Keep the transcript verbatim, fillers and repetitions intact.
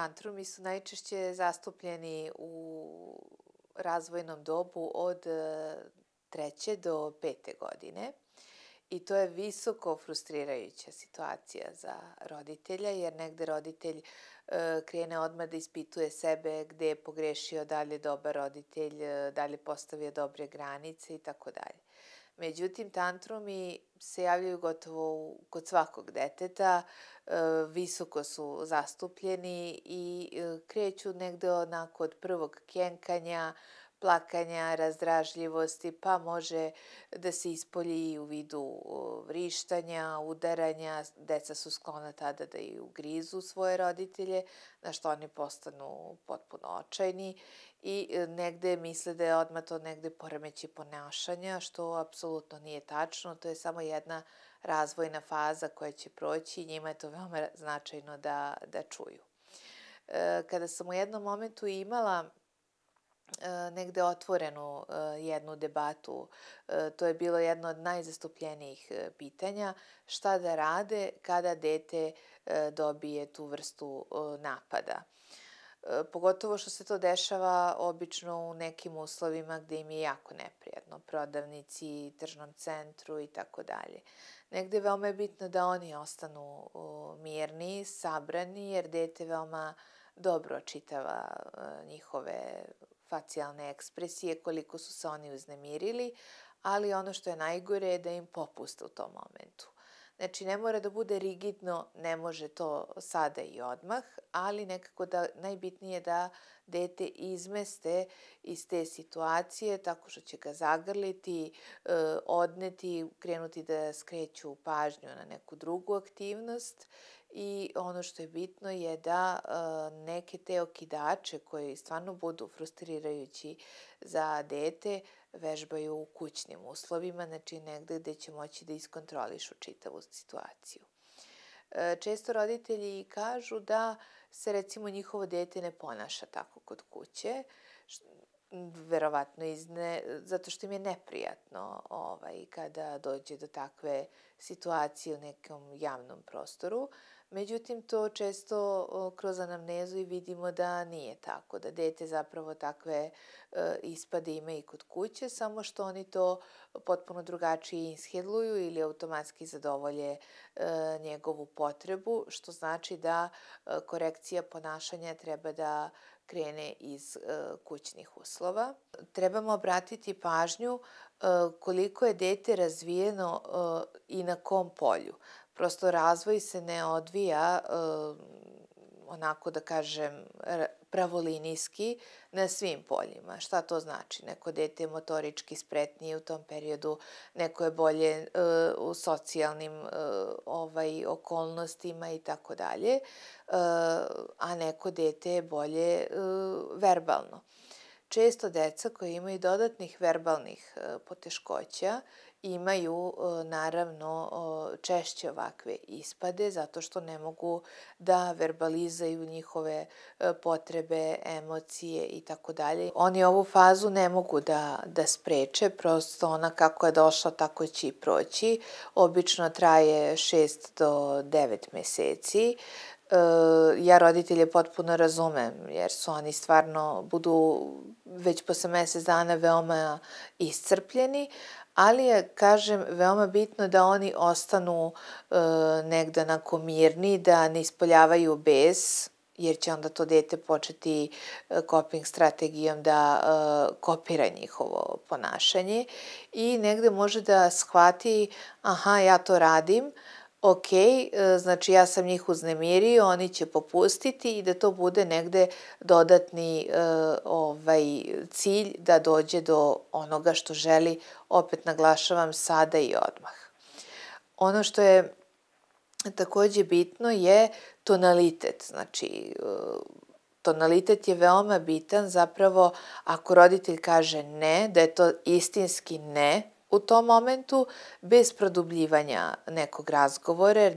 Tantrumi su najčešće zastupljeni u razvojnom dobu od treće do pete godine i to je visoko frustrirajuća situacija za roditelja jer negde roditelj krene odmah da ispituje sebe gde je pogrešio, da li je dobar roditelj, da li je postavio dobre granice i tako dalje. Međutim, tantrumi se javljaju gotovo kod svakog deteta, visoko su zastupljeni i kreću negde onako od prvog kjenkanja, plakanja, razdražljivosti, pa može da se ispolji i u vidu vrištanja, udaranja. Deca su sklona tada da i ugrizu svoje roditelje, na što oni postanu potpuno očajni i negde misle da je odmah to negde poremećaj ponašanja, što apsolutno nije tačno. To je samo jedna razvojna faza koja će proći i njima je to veoma značajno da, da čuju. Kada sam u jednom momentu imala negde otvorenu jednu debatu, to je bilo jedno od najzastupljenijih pitanja, šta da rade kada dete dobije tu vrstu napada. Pogotovo što se to dešava obično u nekim uslovima gde im je jako neprijatno, prodavnici, tržnom centru i tako dalje. Negde veoma je bitno da oni ostanu mirni, sabrani, jer dete veoma dobro očitava njihove facijalne ekspresije, koliko su se oni uznemirili, ali ono što je najgore je da im popuste u tom momentu. Znači, ne mora da bude rigidno, ne može to sada i odmah, ali nekako da najbitnije je da dete izmeste iz te situacije tako što će ga zagrliti, odneti, krenuti da skreću pažnju na neku drugu aktivnost i ono što je bitno je da neke te okidače koji stvarno budu frustrirajući za dete vežbaju u kućnim uslovima, znači negde gde će moći da iskontrolišu čitavu situaciju. Često roditelji kažu da se recimo njihovo dete ne ponaša tako kod kuće, verovatno izne, zato što im je neprijatno ovaj, kada dođe do takve situacije u nekom javnom prostoru. Međutim, to često kroz anamnezu i vidimo da nije tako, da dete zapravo takve ispade ima i kod kuće, samo što oni to potpuno drugačije ishendluju ili automatski zadovolje njegovu potrebu, što znači da korekcija ponašanja treba da krene iz kućnih uslova. Trebamo obratiti pažnju koliko je dete razvijeno i na kom polju. Prosto razvoj se ne odvija onako da kažem pravolinijski na svim poljima. Šta to znači? Neko dete je motorički spretnije u tom periodu, neko je bolje u socijalnim ovaj, okolnostima i tako dalje, a neko dete je bolje verbalno. Često deca koji imaju dodatnih verbalnih poteškoća imaju naravno češće ovakve ispade zato što ne mogu da verbalizaju njihove potrebe, emocije i tako dalje. Oni ovu fazu ne mogu da, da spreče, prosto ona kako je došla tako će i proći. Obično traje šest do devet meseci. Ja roditelje potpuno razumem jer su oni stvarno budu već posle mesec dana veoma iscrpljeni, ali je, kažem, veoma bitno da oni ostanu negde onako mirni, da ne ispoljavaju bes, jer će onda to dete početi coping strategijom da kopira njihovo ponašanje i negde može da shvati, aha, ja to radim, ok, znači ja sam njih uznemirio, oni će popustiti i da to bude negde dodatni ovaj, cilj da dođe do onoga što želi, opet naglašavam, sada i odmah. Ono što je takođe bitno je tonalitet, znači tonalitet je veoma bitan, zapravo ako roditelj kaže ne, da je to istinski ne, u tom momentu, bez produbljivanja nekog razgovora, jer